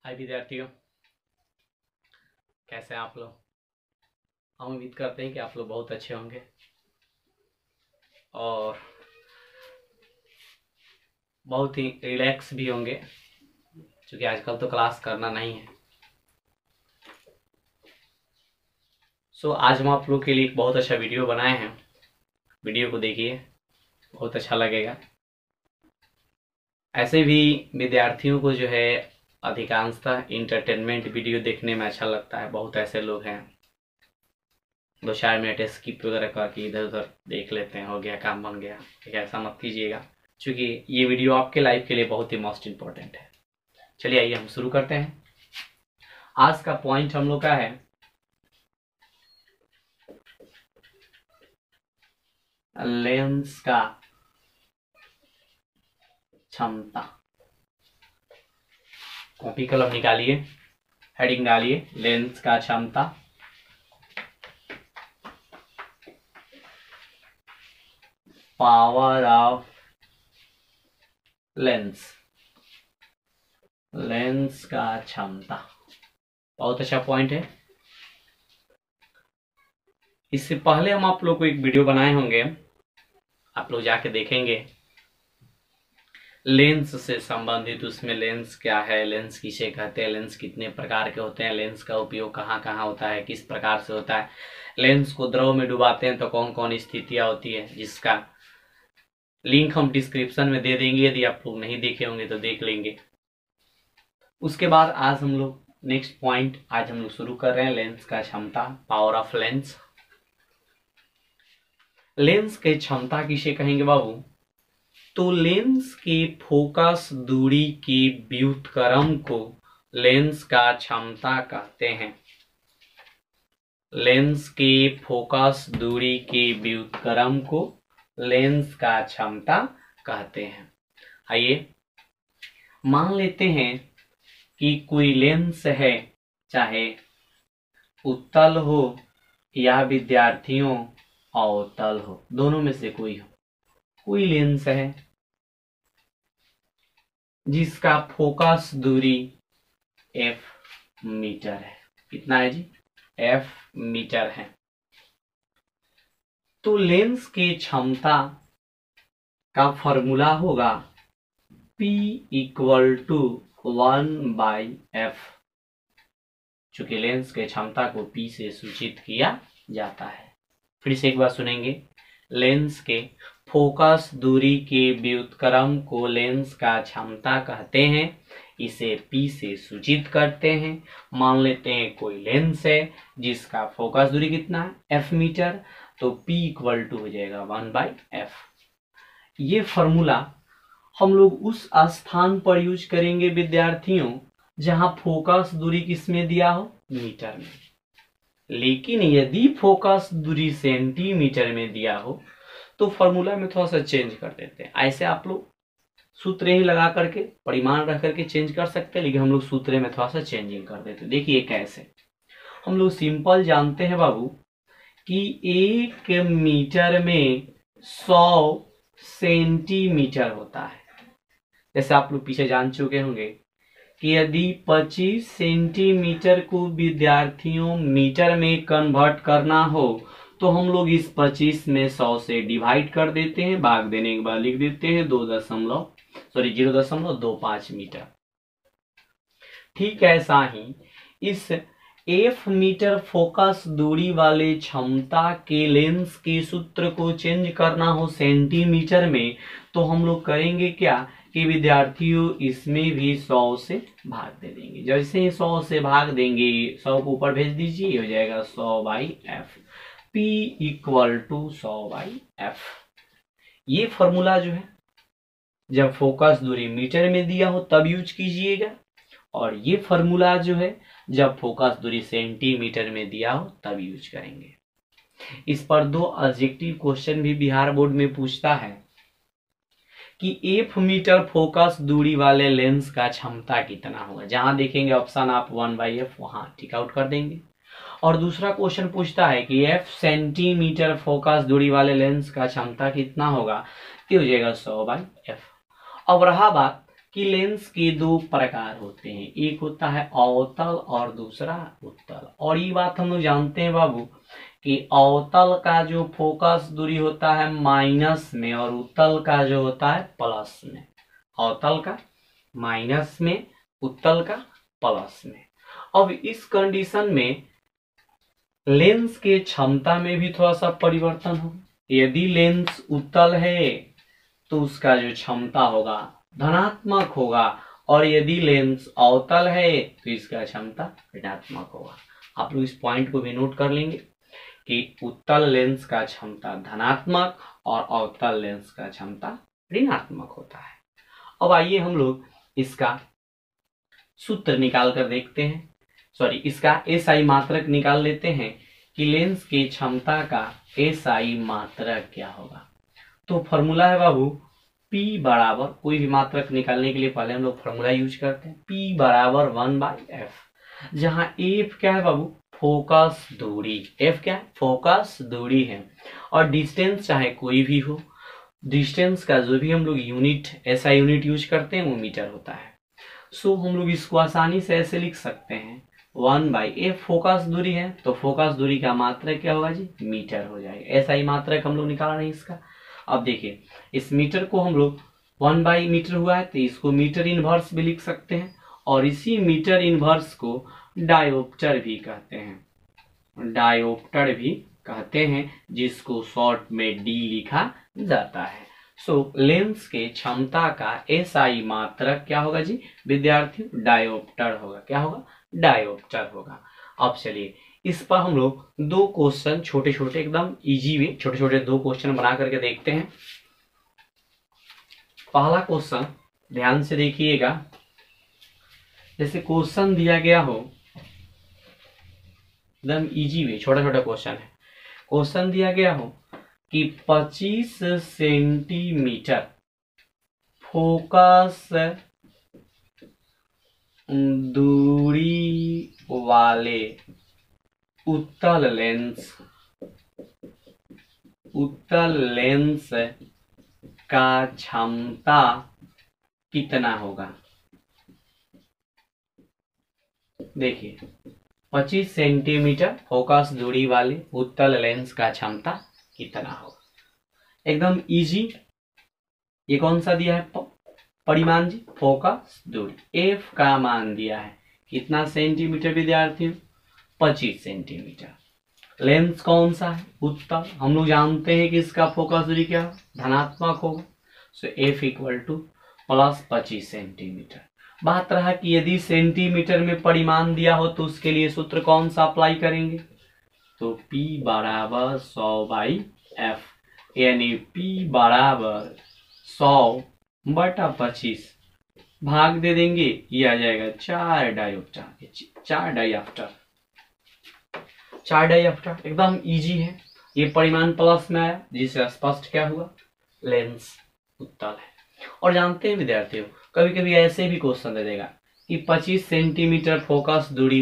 हाय विद्यार्थियों, कैसे हैं आप लोग। हम उम्मीद करते हैं कि आप लोग बहुत अच्छे होंगे और बहुत ही रिलैक्स भी होंगे, क्योंकि आजकल तो क्लास करना नहीं है। आज हम आप लोग के लिए एक बहुत अच्छा वीडियो बनाए हैं। वीडियो को देखिए, बहुत अच्छा लगेगा। ऐसे भी विद्यार्थियों को जो है अधिकांशतः इंटरटेनमेंट वीडियो देखने में अच्छा लगता है। बहुत ऐसे लोग हैं 2-4 मिनट स्किप वगैरह करके इधर उधर देख लेते हैं, हो गया काम बन गया। ठीक है, ऐसा मत कीजिएगा, क्योंकि ये वीडियो आपके लाइफ के लिए बहुत ही मोस्ट इम्पोर्टेंट है। चलिए आइए हम शुरू करते हैं। आज का पॉइंट हम लोग का है लेंस का क्षमता। कॉपी कलम निकालिए, हेडिंग डालिए लेंस का क्षमता। पावर ऑफ लेंस, लेंस का क्षमता बहुत अच्छा पॉइंट है। इससे पहले हम आप लोग को एक वीडियो बनाए होंगे, आप लोग जाके देखेंगे लेंस से संबंधित। उसमें लेंस क्या है, लेंस किसे कहते हैं, लेंस कितने प्रकार के होते हैं, लेंस का उपयोग कहाँ कहाँ होता है, किस प्रकार से होता है, लेंस को द्रव में डुबाते हैं तो कौन कौन स्थितियां होती है, जिसका लिंक हम डिस्क्रिप्शन में दे देंगे। यदि आप लोग नहीं देखे होंगे तो देख लेंगे। उसके बाद आज हम लोग नेक्स्ट पॉइंट आज हम लोग शुरू कर रहे हैं लेंस का क्षमता, पावर ऑफ लेंस। लेंस के क्षमता किसे कहेंगे बाबू? तो लेंस के फोकस दूरी के व्युत्क्रम को लेंस का क्षमता कहते हैं। लेंस के फोकस दूरी के व्युत्क्रम को लेंस का क्षमता कहते हैं। आइए मान लेते हैं कि कोई लेंस है, चाहे उत्तल हो या विद्यार्थियों अवतल हो, दोनों में से कोई हो। कोई लेंस है जिसका फोकस दूरी f मीटर है। कितना है जी? f मीटर है। तो लेंस के क्षमता का फॉर्मूला होगा P = 1/f। चूंकि लेंस के क्षमता को P से सूचित किया जाता है। फिर से एक बार सुनेंगे, लेंस के फोकस दूरी के व्युत्क्रम को लेंस का क्षमता कहते हैं। इसे P से सूचित करते हैं। मान लेते हैं कोई लेंस है जिसका फोकस दूरी कितना है, f मीटर, तो P = हो जाएगा 1/f। ये फॉर्मूला हम लोग उस स्थान पर यूज करेंगे विद्यार्थियों जहां फोकस दूरी किसमें दिया हो, मीटर में। लेकिन यदि फोकस दूरी सेंटीमीटर में दिया हो तो फॉर्मूला में थोड़ा सा चेंज कर देते हैं। ऐसे आप लोग सूत्र ही लगा करके परिमाण रख करके चेंज कर सकते हैं, लेकिन हम लोग सूत्र में थोड़ा सा चेंजिंग कर देते हैं। देखिए कैसे, हम लोग सिंपल जानते हैं बाबू कि 1 मीटर में 100 सेंटीमीटर होता है। जैसे आप लोग पीछे जान चुके होंगे कि यदि 25 सेंटीमीटर को विद्यार्थियों मीटर में कन्वर्ट करना हो तो हम लोग इस 25 में 100 से डिवाइड कर देते हैं, भाग देने के बाद लिख देते हैं 0.25 मीटर। ठीक ऐसा ही इस f मीटर फोकस दूरी वाले क्षमता के लेंस के सूत्र को चेंज करना हो सेंटीमीटर में, तो हम लोग करेंगे क्या कि विद्यार्थियों इसमें भी 100 से भाग दे देंगे। जैसे ही 100 से भाग देंगे, 100 को ऊपर भेज दीजिए, हो जाएगा 100/f। P = 100/f। ये फॉर्मूला जो है जब फोकस दूरी मीटर में दिया हो तब यूज कीजिएगा, और ये फॉर्मूला जो है जब फोकस दूरी सेंटीमीटर में दिया हो तब यूज करेंगे। इस पर 2 ऑब्जेक्टिव क्वेश्चन भी बिहार बोर्ड में पूछता है कि f मीटर फोकस दूरी वाले लेंस का क्षमता कितना होगा। जहां देखेंगे ऑप्शन आप 1/f, वहां टिक आउट कर देंगे। और दूसरा क्वेश्चन पूछता है कि f सेंटीमीटर फोकस दूरी वाले लेंस का क्षमता कितना होगा, तो हो जाएगा 100/f। अब रहा बात कि लेंस के दो प्रकार होते हैं, एक होता है अवतल और दूसरा उत्तल। और ये बात हम लोग जानते हैं बाबू कि अवतल का जो फोकस दूरी होता है माइनस में और उत्तल का जो होता है प्लस में। अवतल का माइनस में, उत्तल का प्लस में। अब इस कंडीशन में लेंस के क्षमता में भी थोड़ा सा परिवर्तन हो। यदि लेंस उत्तल है तो उसका जो क्षमता होगा धनात्मक होगा, और यदि लेंस अवतल है तो इसका क्षमता ऋणात्मक होगा। आप लोग इस पॉइंट को भी नोट कर लेंगे कि उत्तल लेंस का क्षमता धनात्मक और अवतल लेंस का क्षमता ऋणात्मक होता है। अब आइए हम लोग इसका सूत्र निकाल कर देखते हैं, इसका एसआई मात्रक निकाल लेते हैं कि लेंस की क्षमता का एसआई मात्रक क्या होगा। तो फॉर्मूला है बाबू P बराबर, कोई भी मात्रक निकालने के लिए पहले हम लोग फॉर्मूला यूज करते हैं, P बराबर 1/f, जहां F क्या है बाबू, फोकस दूरी। F क्या है, फोकस दूरी है, और डिस्टेंस चाहे कोई भी हो, डिस्टेंस का जो भी हम लोग यूनिट ऐसा यूनिट यूज करते हैं वो मीटर होता है। सो हम लोग इसको आसानी से ऐसे लिख सकते हैं 1/f, फोकस दूरी है तो फोकस दूरी का मात्रक क्या होगा जी, मीटर हो जाएगा। ऐसा ही मात्रक हम लोग निकाल रहे हैं इसका। अब देखिए इस मीटर को हम लोग 1/मीटर हुआ है तो इसको मीटर इनवर्स भी लिख सकते हैं, और इसी मीटर इनवर्स को डायोप्टर भी कहते हैं, डायोप्टर भी कहते हैं, जिसको शॉर्ट में डी लिखा जाता है। सो लेंस के क्षमता का एसआई मात्रक क्या होगा जी विद्यार्थियों, डायोप्टर होगा। क्या होगा, डायोप्टर होगा। अब चलिए इस पर हम लोग दो क्वेश्चन छोटे छोटे एकदम इजी वे छोटे छोटे दो क्वेश्चन बना करके देखते हैं। पहला क्वेश्चन ध्यान से देखिएगा, जैसे क्वेश्चन दिया गया हो एकदम इजी वे, छोटा छोटा क्वेश्चन है। क्वेश्चन दिया गया हो कि 25 सेंटीमीटर फोकस दूरी वाले उत्तल लेंस का क्षमता कितना होगा। देखिए 25 सेंटीमीटर फोकस दूरी वाले उत्तल लेंस का क्षमता कितना होगा, एकदम इजी। ये कौन सा दिया है परिमाण जी, फोकस दूरी। एफ का मान दिया है कितना सेंटीमीटर विद्यार्थियों, 25 सेंटीमीटर। लेंस कौन सा है, उत्तल। हम लोग जानते हैं कि इसका फोकस दूरी क्या धनात्मक होगा। So F equal to plus 25 centimetre. बात रहा कि यदि सेंटीमीटर में परिमाण दिया हो तो उसके लिए सूत्र कौन सा अप्लाई करेंगे, तो P बराबर 100/f, यानी P बराबर 100/25 भाग दे देंगे, ये आ जाएगा 4 डायोप्टर। एकदम इजी है। ये परिमाण प्लस में आया जिससे स्पष्ट क्या हुआ, लेंस उत्तल है। और जानते हैं विद्यार्थियों कभी कभी ऐसे भी क्वेश्चन दे देगा कि 25 सेंटीमीटर फोकस दूरी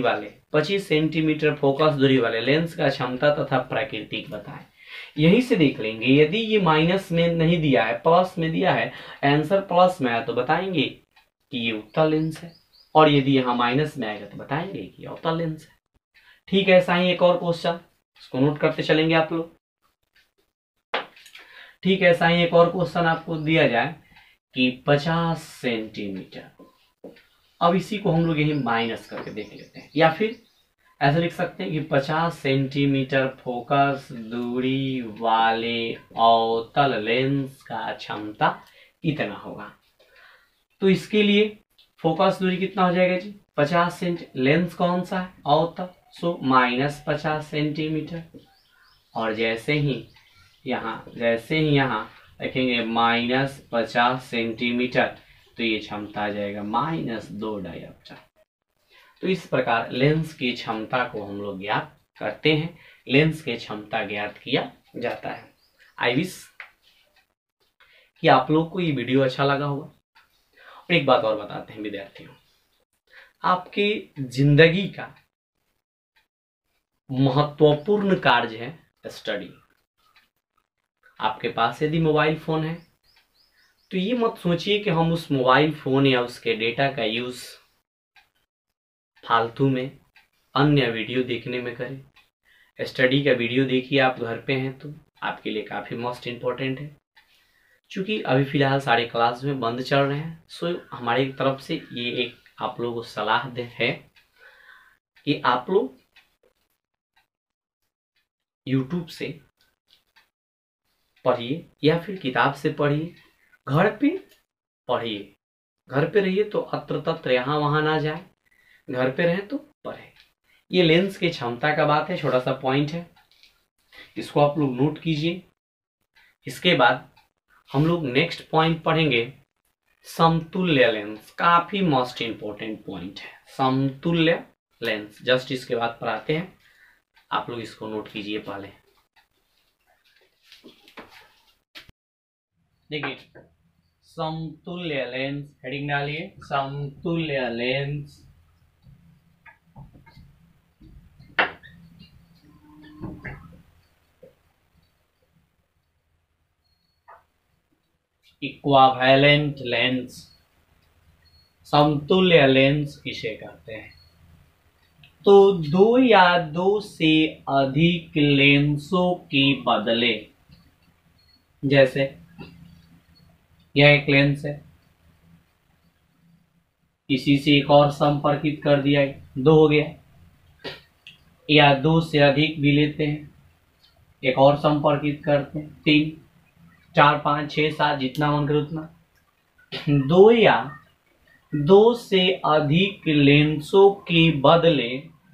वाले लेंस का क्षमता तथा प्राकृतिक बताएं। यही से देख लेंगे, यदि ये माइनस में नहीं दिया है प्लस में दिया है, आंसर प्लस में आया तो बताएंगे कि ये उत्तल लेंस है, और यदि यहाँ माइनस में आएगा तो बताएंगे कि अवतल लेंस है। ठीक है, ऐसा ही एक और क्वेश्चन, इसको नोट करते चलेंगे आप लोग। ठीक है, ऐसा ही एक और क्वेश्चन आपको दिया जाए कि 50 सेंटीमीटर। अब इसी को हम लोग यही माइनस करके देख लेते हैं, या फिर ऐसा लिख सकते हैं कि 50 सेंटीमीटर फोकस दूरी वाले अवतल लेंस का क्षमता कितना होगा। तो इसके लिए फोकस दूरी कितना हो जाएगा जी, 50 सेंटी। लेंस कौन सा है, अवतल, सो माइनस 50 सेंटीमीटर। और जैसे ही यहाँ रखेंगे माइनस 50 सेंटीमीटर, तो ये क्षमता आ जाएगा -2 डायोप्टर। तो इस प्रकार लेंस की क्षमता को हम लोग ज्ञात करते हैं, लेंस की क्षमता ज्ञात किया जाता है। आई विश कि आप लोग को ये वीडियो अच्छा लगा होगा। और एक बात और बताते हैं विद्यार्थियों, आपकी जिंदगी का महत्वपूर्ण कार्य है स्टडी। आपके पास यदि मोबाइल फोन है तो ये मत सोचिए कि हम उस मोबाइल फोन या उसके डेटा का यूज फालतू में अन्य वीडियो देखने में करें। स्टडी का वीडियो देखिए, आप घर पे हैं तो आपके लिए काफी मोस्ट इम्पोर्टेंट है। क्योंकि अभी फिलहाल सारे क्लास में बंद चल रहे हैं, सो हमारी तरफ से ये एक आप लोगों को सलाह है कि आप लोग YouTube से पढ़िए या फिर किताब से पढ़िए, घर पे पढ़िए। घर पे रहिए तो अत्र तत्र यहाँ वहां ना जाए, घर पे रहे तो पढ़े। ये लेंस की क्षमता का बात है, छोटा सा पॉइंट है, इसको आप लोग नोट कीजिए। इसके बाद हम लोग नेक्स्ट पॉइंट पढ़ेंगे समतुल्य लेंस। काफी मोस्ट इंपोर्टेंट पॉइंट है समतुल्य लेंस। जस्ट इसके बाद पढ़ाते हैं, आप लोग इसको नोट कीजिए पहले। देखिए समतुल्य लेंस, हेडिंग डालिए समतुल्य लेंस। इक्विवेलेंट लेंस, समतुल्य लेंस किसे कहते हैं? तो दो या दो से अधिक लेंसों के बदले, जैसे यह एक लेंस है, इसी से एक और संपर्कित कर दिया, दो हो गया, या दो से अधिक भी लेते हैं, एक और संपर्कित करते हैं, 3 4 5 6 7 जितना मन करे उतना। दो या दो से अधिक लेंसों के बदले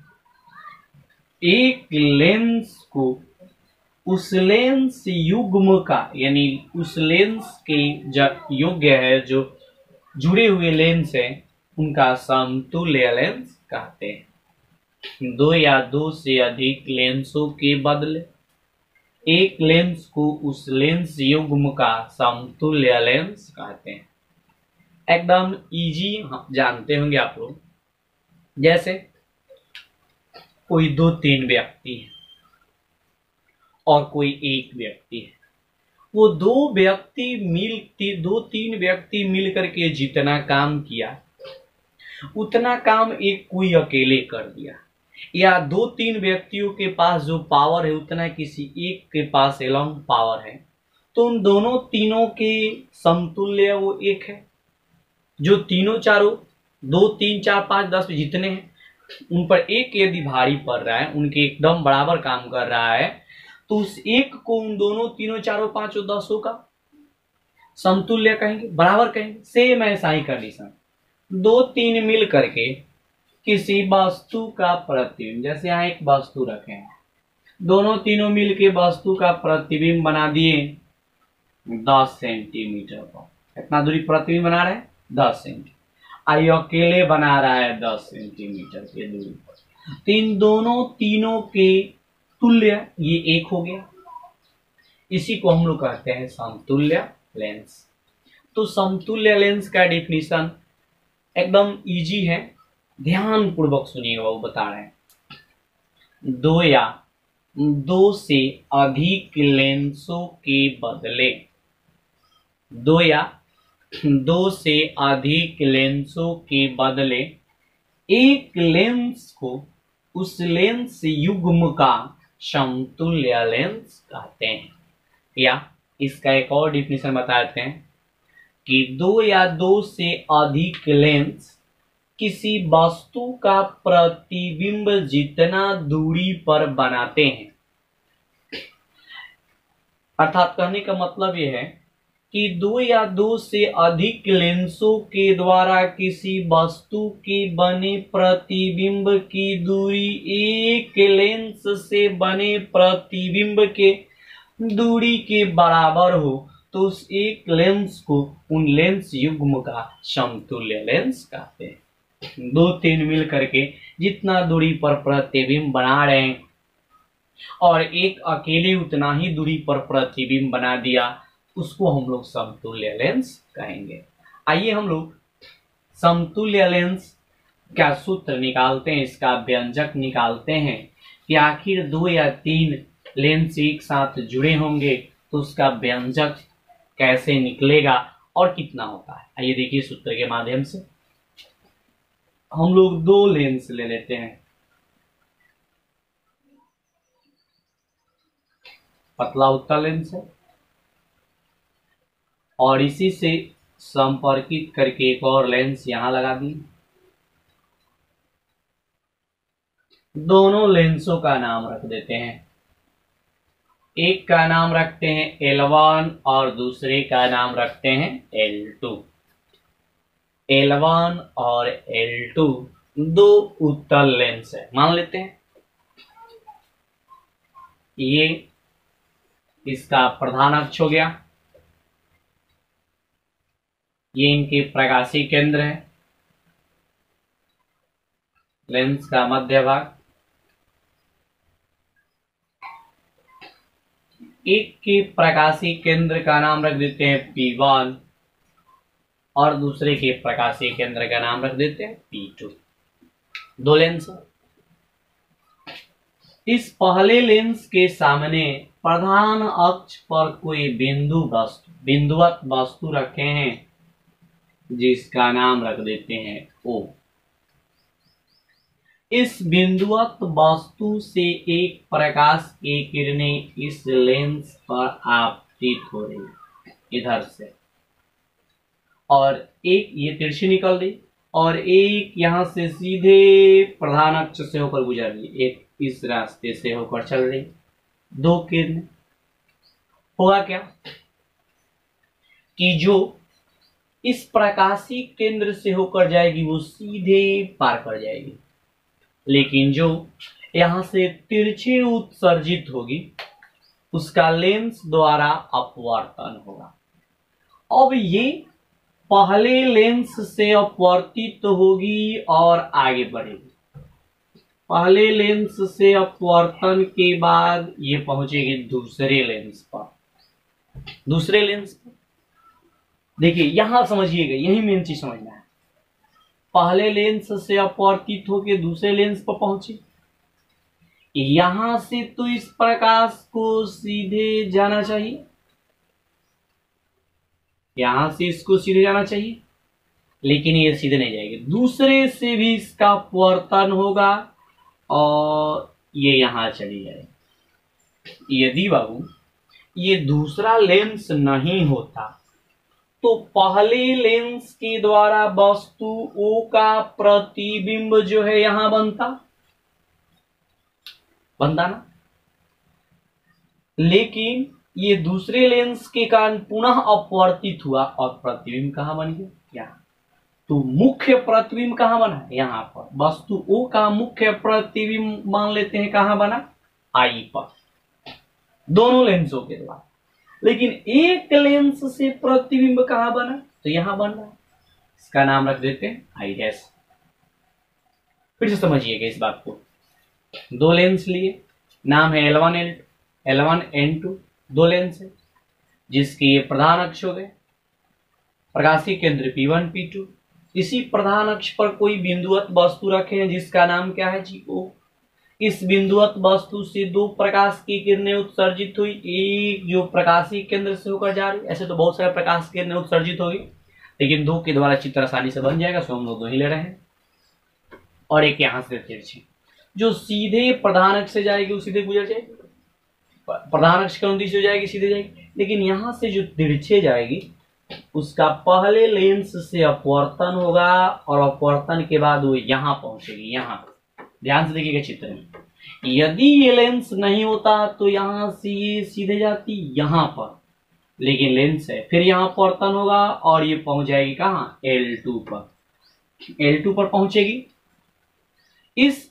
एक लेंस को उस लेंस युग्म का, यानी उस लेंस के योग्य है जो जुड़े हुए लेंस है, उनका समतुल्य लेंस कहते हैं। दो या दो से अधिक लेंसों के बदले एक लेंस को उस लेंस युग्म का समतुल्य लेंस कहते हैं। एकदम इजी जानते होंगे आप लोग। जैसे कोई 2-3 व्यक्ति है और कोई एक व्यक्ति है, वो 2-3 व्यक्ति मिल करके जितना काम किया उतना काम एक कोई अकेले कर दिया, या 2-3 व्यक्तियों के पास जो पावर है उतना किसी एक के पास एलोंग पावर है, तो उन दोनों तीनों के समतुल्य वो एक है। जो तीनों चारों 2 3 4 5 10 जितने हैं उन पर एक यदि भारी पड़ रहा है, उनके एकदम बराबर काम कर रहा है, तो उस एक को उन दोनों तीनों चारों पांचों 10 का समतुल्य कहेंगे, बराबर कहेंगे। सेम ऐसा ही कंडीशन, 2-3 मिल करके किसी वस्तु का प्रतिबिंब, जैसे यहाँ एक वस्तु रखे हैं, दोनों तीनों मिल के वस्तु का प्रतिबिंब बना दिए 10 सेंटीमीटर पर। कितना दूरी प्रतिबिंब बना रहे हैं? 10 सेंटीमीटर। आई अकेले बना रहा है 10 सेंटीमीटर की दूरी पर। तीन दोनों तीनों के तुल्य ये एक हो गया। इसी को हम लोग कहते हैं समतुल्य लेंस। तो समतुल्य लेंस का डिफिनीशन एकदम इजी है, ध्यान पूर्वक सुनिएगा, वो बता रहे हैं। दो या दो से अधिक लेंसों के बदले, दो या दो से अधिक लेंसों के बदले एक लेंस को उस लेंस युग्म का समतुल्य लेंस कहते हैं। या इसका एक और डिफिनीशन बताते हैं कि दो या दो से अधिक लेंस किसी वस्तु का प्रतिबिंब जितना दूरी पर बनाते हैं। अर्थात कहने का मतलब यह है कि दो या दो से अधिक लेंसों के द्वारा किसी वस्तु के बने प्रतिबिंब की दूरी एक लेंस से बने प्रतिबिंब के दूरी के बराबर हो, तो उस एक लेंस को उन लेंस युग्म का समतुल्य लेंस कहते हैं। 2-3 मिल करके जितना दूरी पर प्रतिबिंब बना रहे हैं और एक अकेले उतना ही दूरी पर प्रतिबिंब बना दिया, उसको हम लोग समतुल्य लेंस कहेंगे। आइए हम लोग समतुल्य लेंस का सूत्र निकालते हैं, इसका व्यंजक निकालते हैं कि आखिर 2 या 3 लेंस एक साथ जुड़े होंगे तो उसका व्यंजक कैसे निकलेगा, और कितना होता है। आइए देखिए सूत्र के माध्यम से हम लोग दो लेंस ले लेते हैं, पतला उत्तल लेंस है और इसी से संपर्कित करके एक और लेंस यहां लगा दी। दोनों लेंसों का नाम रख देते हैं, एक का नाम रखते हैं L1 और दूसरे का नाम रखते हैं L2। L1 और L2 दो उत्तल लेंस है, मान लेते हैं। ये इसका प्रधान अक्ष हो गया, ये इनके प्रकाशीय केंद्र है, लेंस का मध्य भाग। एक के प्रकाशीय केंद्र का नाम रख देते हैं P1 और दूसरे के प्रकाशीय केंद्र का नाम रख देते हैं P2। दो लेंस। इस पहले लेंस के सामने प्रधान अक्ष पर कोई बिंदुवत वस्तु रखे हैं जिसका नाम रख देते हैं O। इस बिंदुवत वस्तु से एक प्रकाश की किरणें इस लेंस पर आपतित हो रही इधर से, और एक ये तिरछी निकल रही और एक यहां से सीधे प्रधान अक्ष से होकर गुजर रही, एक इस रास्ते से होकर चल रही। दो किरणें, होगा क्या कि जो इस प्रकाशीय केंद्र से होकर जाएगी वो सीधे पार कर जाएगी, लेकिन जो यहां से तिरछी उत्सर्जित होगी उसका लेंस द्वारा अपवर्तन होगा। अब ये पहले लेंस से अपवर्तित होगी और आगे बढ़ेगी। पहले लेंस से अपवर्तन के बाद ये पहुंचेगी दूसरे लेंस पर। दूसरे लेंस पर देखिए, यहां समझिएगा, यही मेन चीज समझना है। पहले लेंस से अपवर्तित होकर दूसरे लेंस पर पहुंचे, यहां से तो इस प्रकाश को सीधे जाना चाहिए, यहां से इसको सीधे जाना चाहिए, लेकिन ये सीधे नहीं जाएगी, दूसरे से भी इसका अपवर्तन होगा और ये यहां चली जाएगी। यदि बाबू ये दूसरा लेंस नहीं होता तो पहले लेंस के द्वारा वस्तु O का प्रतिबिंब जो है यहां बनता ना, लेकिन ये दूसरे लेंस के कारण पुनः अपवर्तित हुआ और प्रतिबिंब कहां बन गया, यहां। तो मुख्य प्रतिबिंब कहां बना, यहां पर। वस्तु O का मुख्य प्रतिबिंब मान लेते हैं कहां बना, I पर, दोनों लेंसों के द्वारा। लेकिन एक लेंस से प्रतिबिंब कहां बना, तो यहां बन रहा है, इसका नाम रख देते हैं I डैश। फिर से समझिएगा इस बात को। दो लेंस लिए, नाम है L1 N2, दो लेंस है जिसके ये प्रधान अक्ष हो गए, प्रकाशीय केंद्र P1 P2। इसी प्रधान अक्ष पर कोई बिंदुवत वस्तु रखे हैं जिसका नाम क्या है जी, O। इस बिंदुवत वस्तु से दो प्रकाश की किरणें उत्सर्जित हुई, एक जो प्रकाशीय केंद्र से होकर जा रही, ऐसे तो बहुत सारे प्रकाश की किरणें उत्सर्जित होगी, लेकिन दो के द्वारा चित्र आसानी से बन जाएगा, सो हम लोग दो ही ले रहे हैं। और एक यहां से तिरछी जो सीधे प्रधान अक्ष से जाएगी वो सीधे गुजर जाएगी, प्रधान अक्ष के अनुदिश हो जाएगी, सीधे जाएगी। लेकिन यहां से जो तिरछे जाएगी उसका पहले लेंस से अपवर्तन होगा और अपवर्तन के बाद वो यहां पहुंचेगी, यहां। ध्यान से देखिएगा चित्र में, यदि ये लेंस नहीं होता तो यहां से ये सीधे जाती यहां पर, लेकिन लेंस है, फिर यहां अपवर्तन होगा और ये पहुंच जाएगी कहां, L2 पर। L2 पर पहुंचेगी। इस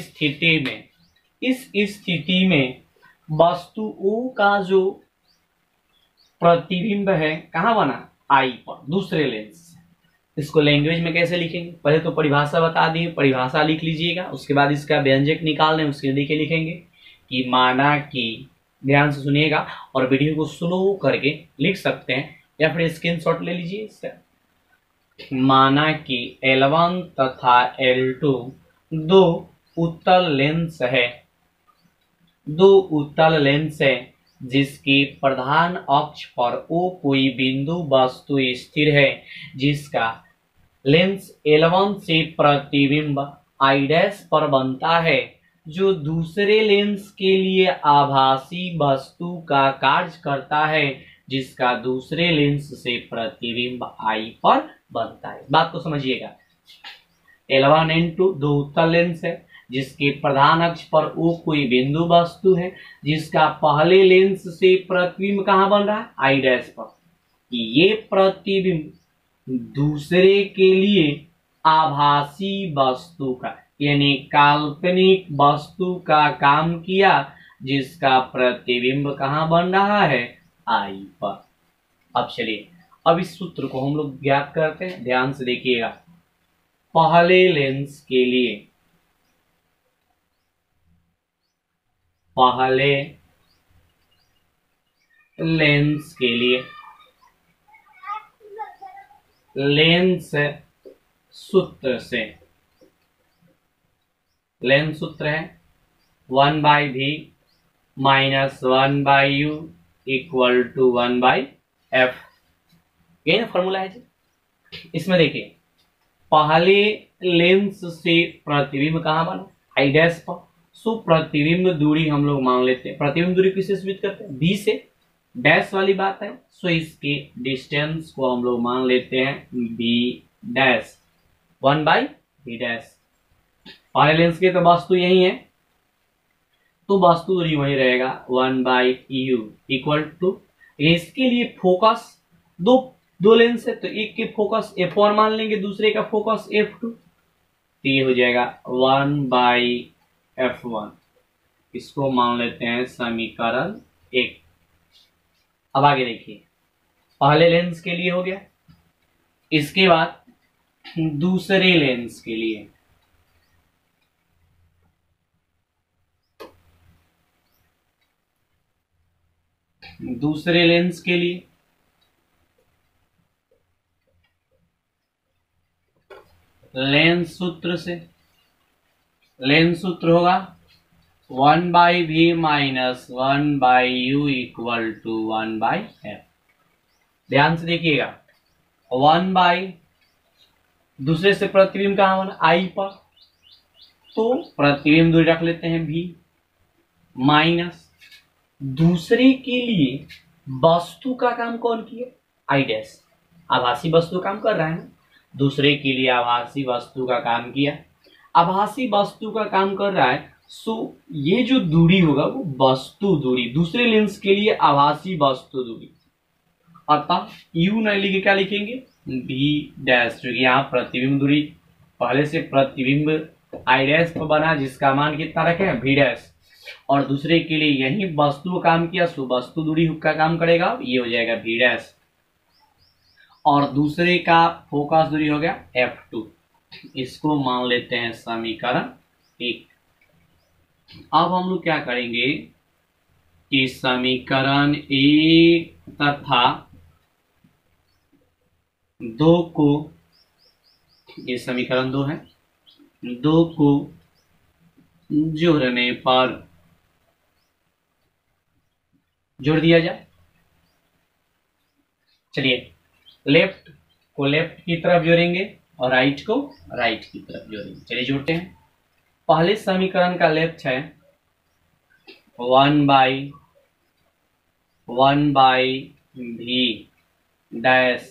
स्थिति में वस्तु O का जो प्रतिबिंब है कहां बना, I पर, दूसरे लेंस। इसको लैंग्वेज में कैसे लिखेंगे, पहले तो परिभाषा बता दी, परिभाषा लिख लीजिएगा, उसके बाद इसका व्यंजक निकाल लें, उसके लिए लिखेंगे कि माना कि, ध्यान से सुनिएगा और वीडियो को स्लो करके लिख सकते हैं या फिर स्क्रीनशॉट ले लीजिए इसका। माना कि L1 तथा L2 दो उत्तल लेंस है जिसके प्रधान अक्ष पर ओ कोई बिंदु वस्तु स्थिर है जिसका लेंस L1 से प्रतिबिंब I' पर बनता है, जो दूसरे लेंस के लिए आभासी वस्तु का कार्य करता है जिसका दूसरे लेंस से प्रतिबिंब I पर बनता है। बात को समझिएगा। L1 N2 दो उत्तल लेंस है जिसके प्रधान अक्ष पर O कोई बिंदु वस्तु है जिसका पहले लेंस से प्रतिबिंब कहाँ बन रहा है I' पर। ये प्रतिबिंब दूसरे के लिए आभासी वस्तु का यानी काल्पनिक वस्तु का काम किया जिसका प्रतिबिंब कहाँ बन रहा है I पर। अब चलिए अब इस सूत्र को हम लोग ज्ञात करते हैं, ध्यान से देखिएगा। पहले लेंस के लिए लेंस सूत्र है 1/v minus 1/u equal to 1/f। ये ना फॉर्मूला है जी। इसमें देखिए पहले लेंस से प्रतिबिंब कहाँ बना I' पर, सो प्रतिबिंब दूरी हम लोग मान लेते हैं। प्रतिबिंब दूरी किससे सूचित करते हैं b से, डैश वाली बात है, सो इसके डिस्टेंस को हम लोग मान लेते हैं b', 1/v'। पहले लेंस के तो वस्तु यही है तो वस्तु दूरी वही रहेगा 1/u इक्वल टू, इसके लिए फोकस दो लेंस है तो एक के फोकस f1 मान लेंगे, दूसरे का फोकस f2, तो ये हो जाएगा 1/f1। इसको मान लेते हैं समीकरण 1। अब आगे देखिए, पहले लेंस के लिए हो गया, इसके बाद दूसरे लेंस के लिए लेंस सूत्र होगा 1/v minus 1/u equal to 1/f। ध्यान से देखिएगा 1/ दूसरे से प्रतिबिंब कहाँ बना I पर, तो प्रतिबिंब दूरी रख लेते हैं v माइनस दूसरे के लिए वस्तु का काम कौन किया I', आभासी वस्तु काम कर रहा है ना, दूसरे के लिए आभासी वस्तु का काम किया, आभासी वस्तु का काम कर रहा है, सो ये जो दूरी होगा वो वस्तु दूरी, दूसरे लेंस के लिए आभासी वस्तु दूरी, अतः u नहीं लिखे क्या लिखेंगे v', जो यहाँ प्रतिबिंब दूरी पहले से प्रतिबिंब I' पर बना जिसका मान कितना रखे हैं v', और दूसरे के लिए यही वस्तु काम किया, सो वस्तु दूरी का काम करेगा, ये हो जाएगा v', और दूसरे का फोकस दूरी हो गया f2। इसको मान लेते हैं समीकरण 1। अब हम लोग क्या करेंगे कि समीकरण 1 तथा 2 को, ये समीकरण 2 है, 2 को जोड़ने पर जोड़ दिया जाए। चलिए लेफ्ट को लेफ्ट की तरफ जोड़ेंगे और राइट को राइट की तरफ जोड़ेंगे। चलिए जोड़ते हैं। पहले समीकरण का लेफ्ट है 1/v dash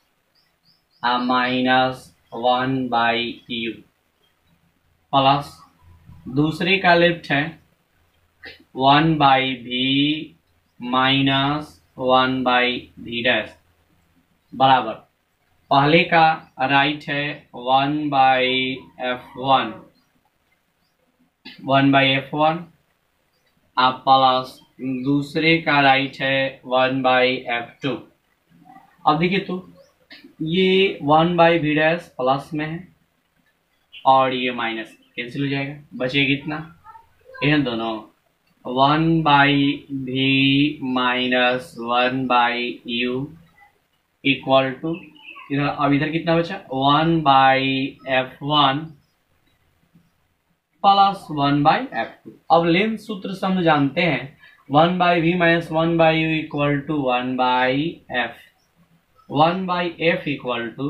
minus 1/u plus दूसरे का लेफ्ट है 1/v माइनस 1/v' बराबर पहले का राइट है 1/f1 आप प्लस दूसरे का राइट है 1/f2। अब देखिए तो ये 1/v' प्लस में है और ये माइनस कैंसिल हो जाएगा, बचेगा कितना, इन दोनों 1/v minus 1/u equal to, इधर अब इधर कितना बचा 1/f1 प्लस 1/f2। अब लेंस सूत्र से हम जानते हैं 1 by V minus 1 by U equal to 1 by F, 1 by F equal to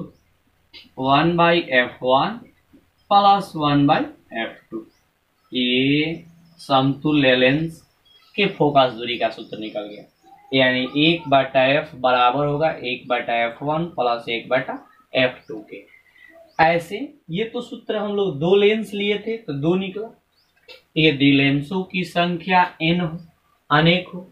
1 by F1 plus 1 by F2। ये समतुल्य लेंस के फोकस दूरी का सूत्र निकल गया, यानी 1/f बराबर होगा 1/f1 प्लस 1/f2 के। ऐसे ये तो सूत्र हम लोग दो लेंस लिए थे तो दो निकला। यदि लेंसों की संख्या n हो, अनेक हो,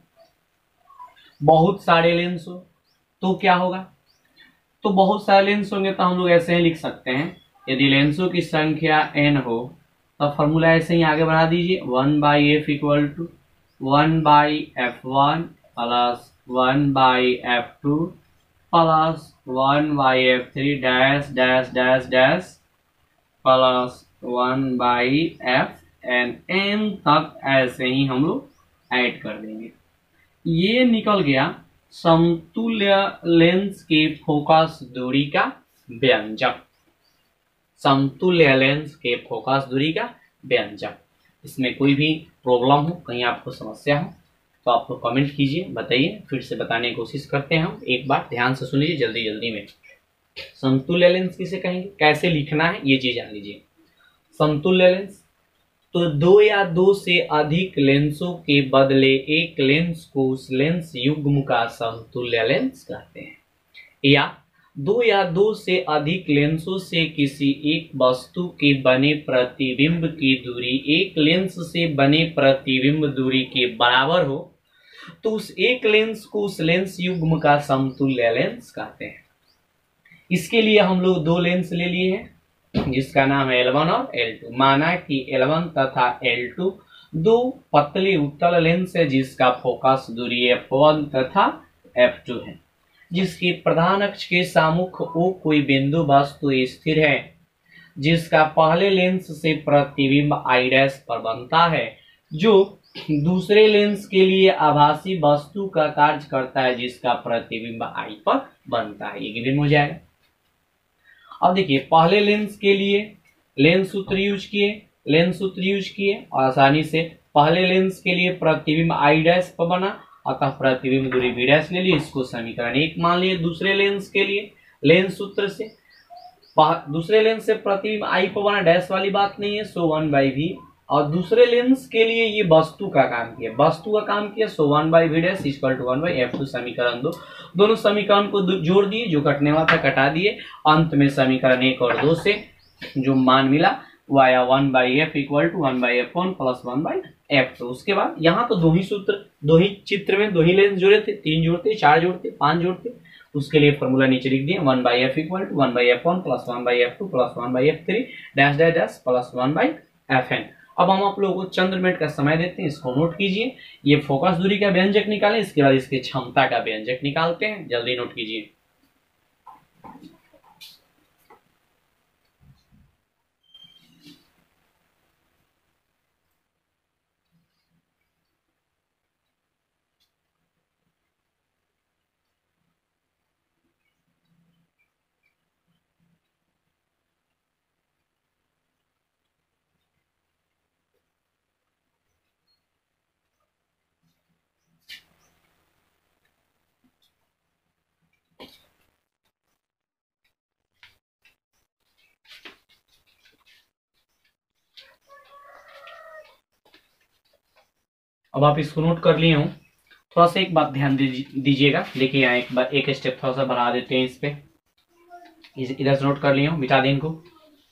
बहुत सारे लेंस हो तो क्या होगा? तो बहुत सारे लेंस होंगे तो हम लोग ऐसे ही लिख सकते हैं, यदि लेंसों की संख्या n हो तो फॉर्मूला ऐसे ही आगे बढ़ा दीजिए, 1 by F equal to 1 by F1 plus 1 by F2 plus 1 by F3 dash dash dash dash plus 1 by Fn, n तक ऐसे ही हम लोग ऐड कर देंगे। ये निकल गया समतुल्य लेंस के फोकस दूरी का व्यंजक, समतुल्य लेंस के फोकस दूरी का व्यंजक। इसमें कोई भी प्रॉब्लम हो, कहीं आपको समस्या हो तो आप लोग कमेंट कीजिए, बताइए, फिर से बताने की कोशिश करते हैं हम। एक बार ध्यान से सुन लीजिए जल्दी जल्दी में। समतुल्य लेंस किसे कहेंगे, कैसे लिखना है ये चीज जान लीजिए। समतुल्य लेंस तो दो या दो से अधिक लेंसों के बदले एक लेंस को उस लेंस युग्म का समतुल्य लेंस कहते हैं, या दो या दो से अधिक लेंसों से किसी एक वस्तु के बने प्रतिबिंब की दूरी एक लेंस से बने प्रतिबिंब दूरी के बराबर हो तो उस एक लेंस को उस लेंस युग्म का समतुल्य लेंस कहते हैं। इसके लिए हम लोग दो लेंस ले लिए हैं जिसका नाम है L1 और L2। माना कि L1 तथा L2 दो पतले उत्तल लेंस है जिसका फोकस दूरी F1 तथा F2 है, जिसके प्रधान अक्ष के सामुख O कोई बिंदु वस्तु स्थिर है जिसका पहले लेंस से प्रतिबिंब I' पर बनता है, जो दूसरे लेंस के लिए आभासी वस्तु का कार्य करता है जिसका प्रतिबिंब I पर बनता है। ये गिवन हो जाएगा। अब देखिए पहले लेंस के लिए लेंस सूत्र यूज किए और आसानी से पहले लेंस के लिए प्रतिबिंब I' पर बना, अतः प्रतिबिंब दूरी B' ले ली, इसको समीकरण 1 मान लिए। दूसरे लेंस के लिए लेंस सूत्र से दूसरे लेंस से प्रतिबिंब I पर बना, डैश वाली बात नहीं है, सो 1 बाई V। और दूसरे लेंस के लिए ये वस्तु का काम किया, so 1 by V' equal to 1 by F2 समीकरण 2। दोनों समीकरण को जोड़ दिए, जो कटने वाला था कटा दिए, अंत में समीकरण 1 और 2 से जो मान मिला वाया 1 by F equal to 1 by F1 plus 1 by F2। उसके बाद यहाँ तो दो ही सूत्र, दो ही चित्र में दो ही लेंस जुड़े थे, 3 जोड़ते, 4 जोड़ते, 5 जोड़ते, उसके लिए फॉर्मूला नीचे लिख दिए, 1 by F equal to 1 by F1 plus 1 by F2 plus 1 by F3 dash dash dash plus 1 by Fn। अब हम आप लोगों को चंद्र मिनट का समय देते हैं, इसको नोट कीजिए। ये फोकस दूरी का व्यंजक निकालें, इसके बाद इसके क्षमता का व्यंजक निकालते हैं, जल्दी नोट कीजिए। अब आप इसको नोट कर लिए हो। थोड़ा सा एक बात ध्यान दीजिएगा, देखिए यहाँ एक स्टेप थोड़ा सा बढ़ा देते हैं, इस पे इधर से नोट कर लिए हो, मिटा दें इनको।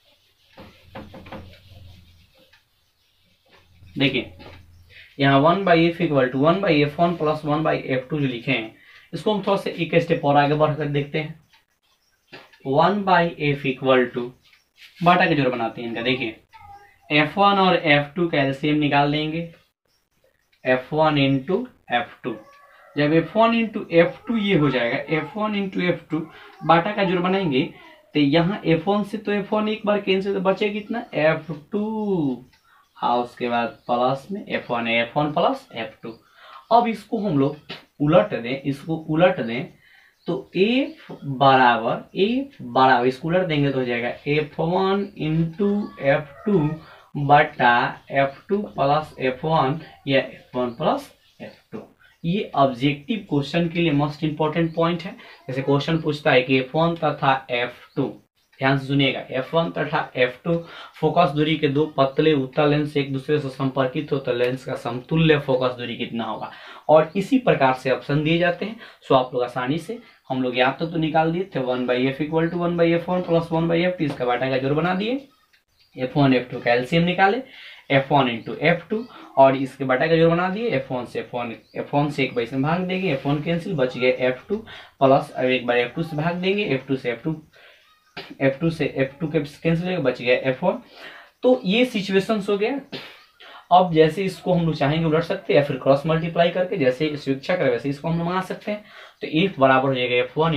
देखिए यहाँ 1 by F equal to 1 by F1 plus 1 by F2 जो लिखे हैं, इसको हम थोड़ा सा एक स्टेप और आगे बढ़कर देखते हैं। 1 बाई F इक्वल टू बाटा के जोड़ बनाते हैं इनका। देखिए F1 और F2 का एलसीएम निकाल देंगे, F1 इंटू F2। जब F1 इंटू F2 ये हो जाएगा, F1 इंटू F2 बाटा का जोड़ बनाएंगे तो यहाँ F1 से तो F1 एक बार कैंसिल, तो बचे कितना F2, और उसके बाद प्लस में F1 है, F1 प्लस F2। अब इसको हम लोग उलट दें तो F बराबर इसको उलट देंगे तो हो जाएगा F1 इंटू F2 बटा F2 प्लस F1 या F1 प्लस F2। ये ऑब्जेक्टिव क्वेश्चन के लिए मोस्ट इंपॉर्टेंट पॉइंट है। जैसे क्वेश्चन पूछता है कि F1 तथा F2, ध्यान से सुनिएगा, F1 तथा F2 फोकस दूरी के दो पतले उत्तल लेंस एक दूसरे से संपर्कित हो तो लेंस का समतुल्य फोकस दूरी कितना होगा, और इसी प्रकार से ऑप्शन दिए जाते हैं। सो आप लोग आसानी से हम लोग यहाँ तो निकाल दिए थे 1/f equal to 1/f1 plus 1/f2, इसका बाटा का जोड़ बना दिए, F1 F2 का एलसीएम निकाले F1 इंटू F2 और इसके बाटा का जोड़ बना दिए, F1 से एक बार इसमें भाग देंगे, F1 कैंसिल, बच गए F2 प्लस अब एक बार F2 से भाग देंगे, F2 से F2 कैंसिल होगा, बच गया F1। तो ये सिचुएशन हो गया। अब जैसे इसको हम लोग चाहेंगे उलट सकते हैं या फिर क्रॉस मल्टीप्लाई करके जैसे स्वेच्छा करें वैसे इसको हम लोग मंगा सकते हैं। तो F बराबर हो जाएगा F1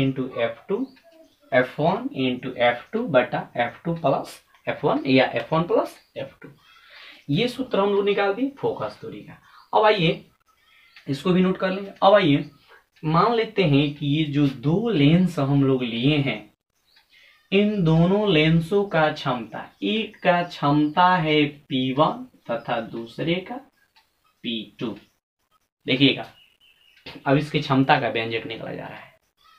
इंटू F2 बटा F2 प्लस F1 या F1 प्लस F2। ये सूत्र हम लोग निकाल दिए फोकस दूरी का। अब आइए इसको भी नोट कर लेंगे। अब आइए मान लेते हैं कि ये जो दो लेंस हम लोग लिए हैं, इन दोनों लेंसों का क्षमता, एक का क्षमता है P1 तथा दूसरे का P2। देखिएगा अब इसकी क्षमता का व्यंजक निकला जा रहा है।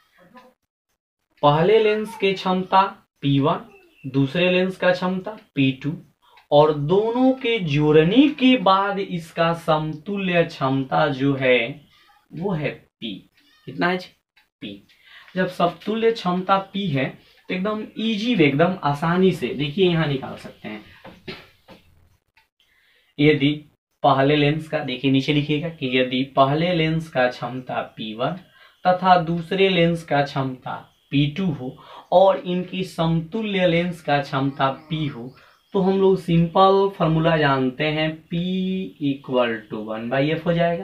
पहले लेंस की क्षमता P1, दूसरे लेंस का क्षमता P2 और दोनों के जोड़ने के बाद इसका समतुल्य क्षमता जो है वो है P। कितना है P। जब समतुल्य क्षमता P है तो एकदम इजी वे, एकदम आसानी से देखिए यहां निकाल सकते हैं। यदि पहले लेंस का, देखिए नीचे लिखिएगा कि यदि पहले लेंस का क्षमता P1 तथा दूसरे लेंस का क्षमता P2 हो और इनकी समतुल्य लेंस का क्षमता P हो तो हम लोग सिंपल फॉर्मूला जानते हैं, P इक्वल टू 1/f हो जाएगा।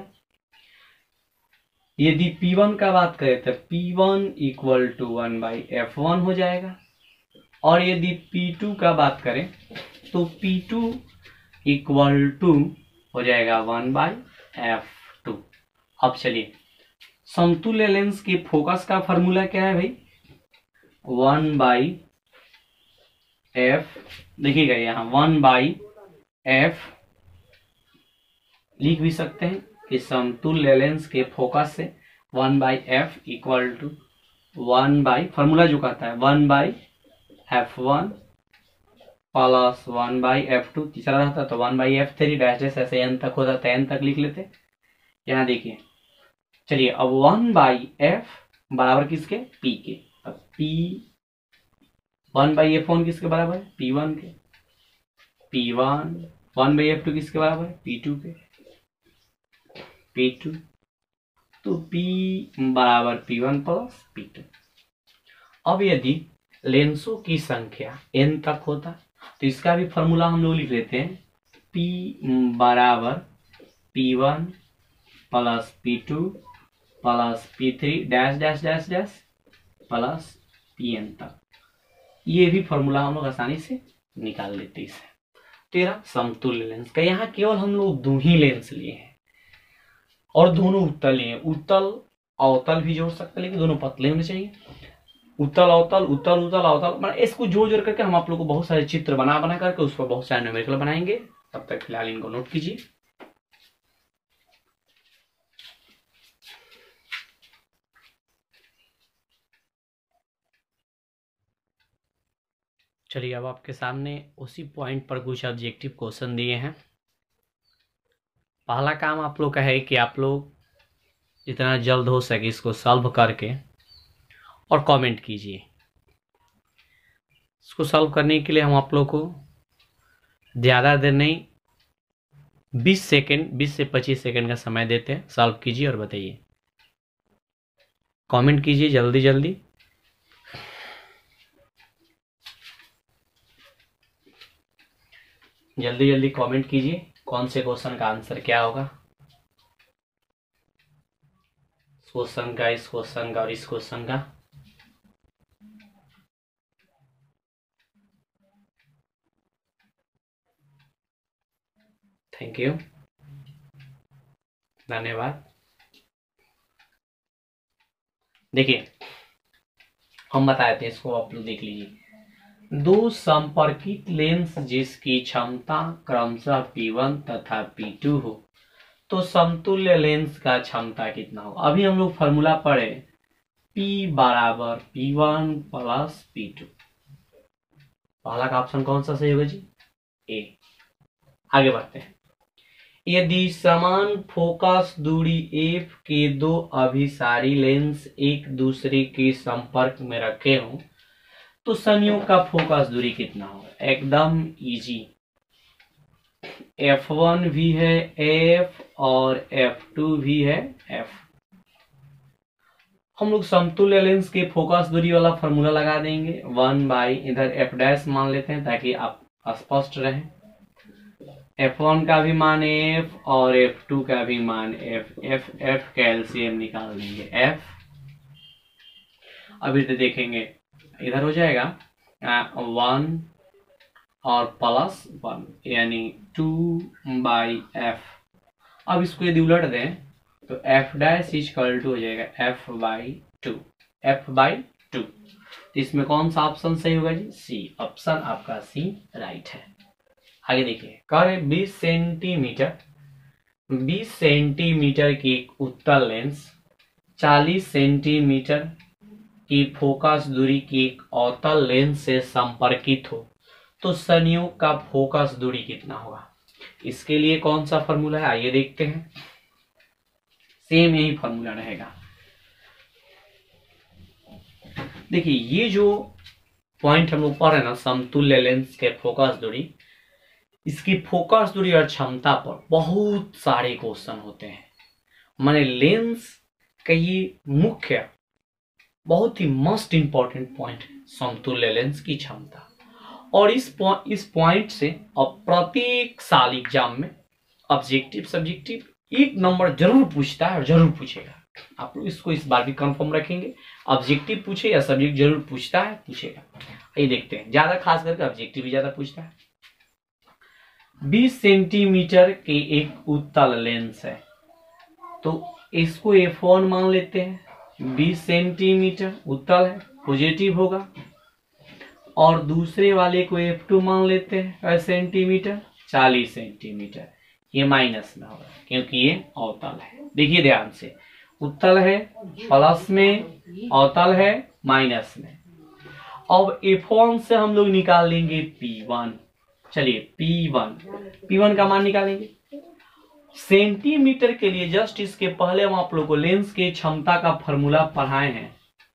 यदि P1 का बात करें तो P1 इक्वल टू 1/f1 हो जाएगा और यदि P2 का बात करें तो P2 इक्वल टू हो जाएगा 1/f2। अब चलिए समतुल्य लेंस के फोकस का फॉर्मूला क्या है भाई, 1/f, देखिएगा यहाँ 1/f लिख भी सकते हैं कि समतुल्य लेंस के फोकस से 1/f इक्वल टू 1/, फॉर्मूला जो कहता है 1/f1 प्लस 1/f2, तीसरा रहता तो 1/f3 डैश डैश ऐसे n तक होता तो n तक लिख लेते। यहाँ देखिए चलिए अब 1/f बराबर किसके, p के। अब p 1/f1 किसके बराबर है, p1 के। p1 1/f2 किसके बराबर है, p2 के। p2 तो p बराबर p1 प्लस p2। अब यदि लेंसों की संख्या n तक होता तो इसका भी फॉर्मूला हम लोग लिख लेते हैं, p बराबर p1 plus p2 plus p3 dash dash dash dash plus pn तक। ये भी फॉर्मूला हम लोग आसानी से निकाल लेते हैं। तेरा समतुल्य लेंस का यहाँ केवल हम लोग दो ही लेंस लिए हैं और दोनों उत्तल लिए हैं। उत्तल अवतल भी जोड़ सकते हैं लेकिन दोनों पतले होने चाहिए। उत्तल अवतल उत्तल उत्तल अवतल, मतलब इसको जोड़ जोड़ करके हम आप लोग को बहुत सारे चित्र बना बना करके उस पर बहुत सारे न्यूमेरिकल बनाएंगे। तब तक फिलहाल इनको नोट कीजिए। चलिए अब आपके सामने उसी पॉइंट पर कुछ ऑब्जेक्टिव क्वेश्चन दिए हैं। पहला काम आप लोग का है कि आप लोग जितना जल्द हो सके इसको सॉल्व करके और कमेंट कीजिए। इसको सॉल्व करने के लिए हम आप लोग को ज़्यादा देर नहीं 20 से 25 सेकंड का समय देते हैं। सॉल्व कीजिए और बताइए, कमेंट कीजिए जल्दी जल्दी। जल्दी जल्दी कमेंट कीजिए कौन से क्वेश्चन का आंसर क्या होगा। इस क्वेश्चन का, इस क्वेश्चन का और इस क्वेश्चन का। थैंक यू, धन्यवाद। देखिए हम बताए थे, इसको आप लोग देख लीजिए। दो संपर्कित लेंस जिसकी क्षमता क्रमशः P1 तथा P2 हो तो समतुल्य लेंस का क्षमता कितना होगा। अभी हम लोग फॉर्मूला पढ़े P बराबर P1 प्लस P2। पहला का ऑप्शन कौन सा सही होगा जी, ए। आगे बढ़ते हैं। यदि समान फोकस दूरी f के दो अभिसारी लेंस एक दूसरे के संपर्क में रखे हों तो संयोग का फोकस दूरी कितना होगा। एकदम इजी, f1 भी है f और f2 भी है f। हम लोग समतुल्य लेंस के फोकस दूरी वाला फॉर्मूला लगा देंगे 1 बाई इधर f डैश मान लेते हैं ताकि आप स्पष्ट रहें। f1 का भी मान f और f2 का भी मान f का एलसीएम निकाल देंगे f। अभी तो देखेंगे इधर हो जाएगा 1 और प्लस 1 यानी 2 बाई f। अब इसको यदि उलट दें तो f डैश इक्वल टू हो जाएगा f बाई 2। तो इसमें कौन सा ऑप्शन सही होगा जी, सी। ऑप्शन आपका सी राइट है। आगे देखिए, कह रहे 20 सेंटीमीटर की एक उत्तल लेंस 40 सेंटीमीटर की फोकस दूरी की एक अवतल लेंस से संपर्कित हो तो संयोग का फोकस दूरी कितना होगा। इसके लिए कौन सा फॉर्मूला है आइए देखते हैं। सेम यही फॉर्मूला रहेगा। देखिए ये जो पॉइंट हम लोग पढ़ रहे हैं ना, समतुल्य लेंस के फोकस दूरी, इसकी फोकस दूरी और क्षमता पर बहुत सारे क्वेश्चन होते हैं। माने लेंस का ये मुख्य बहुत ही मोस्ट इंपॉर्टेंट पॉइंट समतुल्य लेंस की क्षमता। और इस पॉइंट से अब प्रत्येक साल एग्जाम में ऑब्जेक्टिव सब्जेक्टिव एक नंबर जरूर पूछता है और जरूर पूछेगा। आप लोग इसको इस बार भी कंफर्म रखेंगे, ऑब्जेक्टिव पूछे या सब्जेक्ट जरूर पूछता है, पूछेगा। ये देखते हैं, ज्यादा खास करके ऑब्जेक्टिव भी ज्यादा पूछता है। 20 सेंटीमीटर के एक उत्तल लेंस है तो इसको f1 मान लेते हैं। 20 सेंटीमीटर उत्तल है, पॉजिटिव होगा। और दूसरे वाले को f2 मान लेते हैं सेंटीमीटर, 40 सेंटीमीटर। ये माइनस में होगा क्योंकि ये अवतल है। देखिए ध्यान से, उत्तल है प्लस में, अवतल है माइनस में। अब f1 से हम लोग निकाल लेंगे P1। चलिए P1 का मान निकालेंगे। सेंटीमीटर के लिए जस्ट इसके पहले हम आप लोग को लेंस के क्षमता का फॉर्मूला पढ़ाए हैं।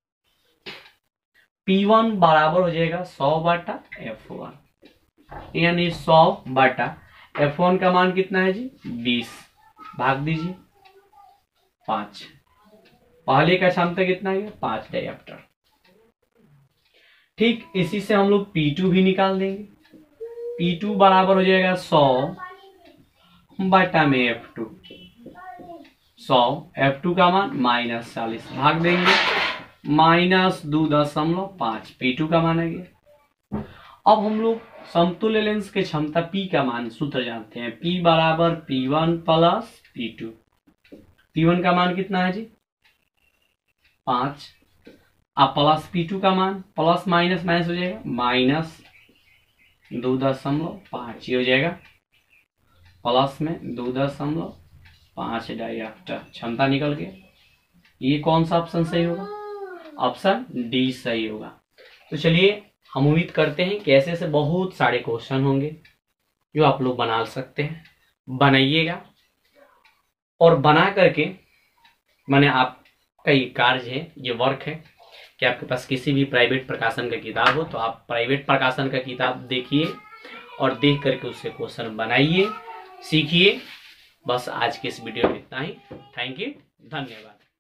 P1 बराबर हो जाएगा 100 बटा f1 यानी 100 बटा f1 का मान कितना है जी 20, भाग दीजिए 5। पहले का क्षमता कितना है 5 डायप्टर। ठीक इसी से हम लोग P2 भी निकाल देंगे। P2 बराबर हो जाएगा 100 बटा में f2, 100 f2 का मान -40, भाग देंगे -2.5। P2 का मान आ गया। अब हम लोग समतुल्य लेंस के क्षमता P का मान सूत्र जानते हैं। P बराबर P1 प्लस P2। P1 का मान कितना है जी 5। अब प्लस P2 का मान, प्लस माइनस माइनस हो जाएगा -2.5, ये हो जाएगा प्लस में 2.5 डायप्टर। क्षमता निकल के ये कौन सा ऑप्शन सही होगा, ऑप्शन डी सही होगा। तो चलिए हम उम्मीद करते हैं कि ऐसे बहुत सारे क्वेश्चन होंगे जो आप लोग बना सकते हैं, बनाइएगा। और बना करके माने आपका ये कार्य है, ये वर्क है कि आपके पास किसी भी प्राइवेट प्रकाशन का किताब हो तो आप प्राइवेट प्रकाशन का किताब देखिए और देख करके उससे क्वेश्चन बनाइए, सीखिए। बस आज के इस वीडियो में इतना ही। थैंक यू, धन्यवाद।